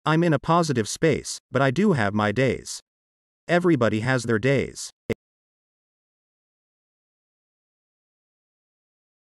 I'm in a positive space, but I do have my days. Everybody has their days.